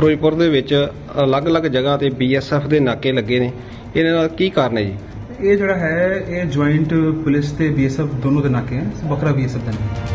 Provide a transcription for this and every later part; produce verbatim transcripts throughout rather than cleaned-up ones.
ਫਿਰੋਜ਼ਪੁਰ ਦੇ ਵਿੱਚ ਅਲੱਗ-ਅਲੱਗ ਜਗ੍ਹਾ ਤੇ ਬੀ ਐਸ ਐਫ ਦੇ ਨਾਕੇ ਲੱਗੇ ਨੇ। ਇਹਨਾਂ ਦਾ ਕੀ ਕਾਰਨ ਹੈ ਜੀ? ਇਹ ਜਿਹੜਾ ਹੈ ਇਹ ਜੁਆਇੰਟ ਪੁਲਿਸ ਤੇ ਬੀ ਐਸ ਐਫ ਦੋਨੋਂ ਦੇ ਨਾਕੇ ਹੈ, ਵੱਖਰਾ ਬੀ ਐਸ ਐਫ ਦਾ ਨਹੀਂ।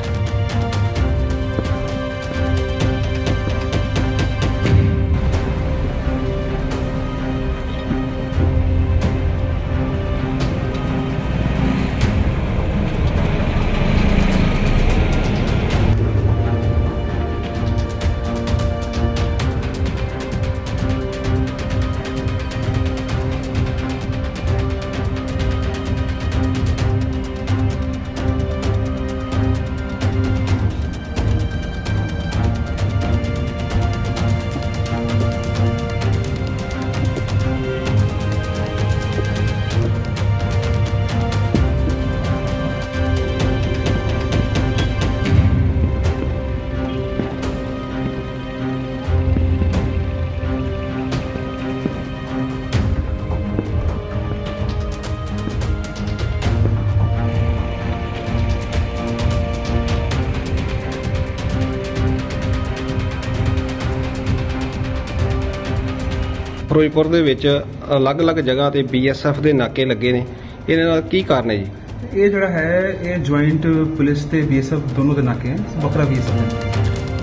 ਫਿਰੋਜ਼ਪੁਰ ਦੇ ਵਿੱਚ ਅਲੱਗ-ਅਲੱਗ ਜਗ੍ਹਾ ਤੇ ਬੀ ਐਸ ਐਫ ਦੇ ਨਾਕੇ ਲੱਗੇ ਨੇ। ਇਹਨਾਂ ਦਾ ਕੀ ਕਾਰਨ ਹੈ ਜੀ? ਇਹ ਜਿਹੜਾ ਹੈ ਇਹ ਜੁਆਇੰਟ ਪੁਲਿਸ ਤੇ ਬੀ ਐਸ ਐਫ ਦੋਨੋਂ ਦੇ ਨਾਕੇ ਹੈ, ਵੱਖਰਾ ਬੀ ਐਸ ਐਫ ਦਾ ਨਹੀਂ।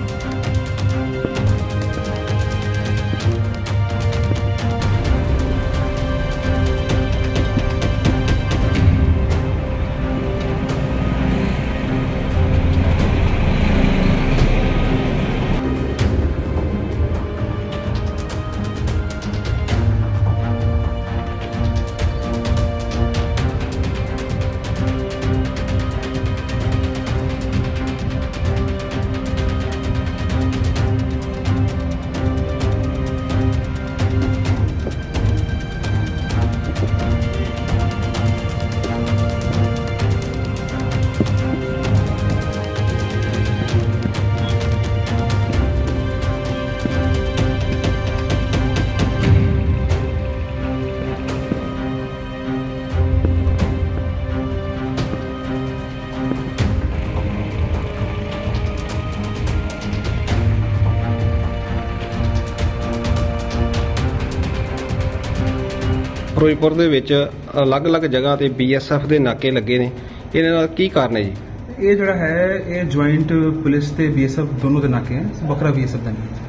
ਫਿਰੋਜ਼ਪੁਰ ਦੇ ਵਿੱਚ ਅਲੱਗ-ਅਲੱਗ ਜਗ੍ਹਾ ਤੇ ਬੀ ਐਸ ਐਫ ਦੇ ਨਾਕੇ ਲੱਗੇ ਨੇ। ਇਹਨਾਂ ਦਾ ਕੀ ਕਾਰਨ ਹੈ ਜੀ? ਇਹ ਜਿਹੜਾ ਹੈ ਇਹ ਜੁਆਇੰਟ ਪੁਲਿਸ ਤੇ ਬੀ ਐਸ ਐਫ ਦੋਨੋਂ ਦੇ ਨਾਕੇ ਹੈ, ਵੱਖਰਾ ਬੀ ਐਸ ਐਫ ਦਾ ਨਹੀਂ।